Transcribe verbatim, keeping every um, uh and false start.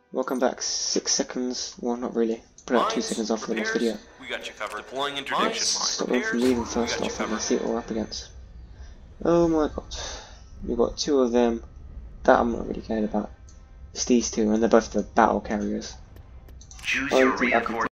Welcome back. Six seconds. Well, not really. Put out two seconds off for the next video. We got you covered. Deploying interdiction. Stop them from leaving first off and see what we're up against. Oh my god. We've got two of them. That I'm not really caring about. It's these two, and they're both the battle carriers. Choose I your don't think I can reinforcement.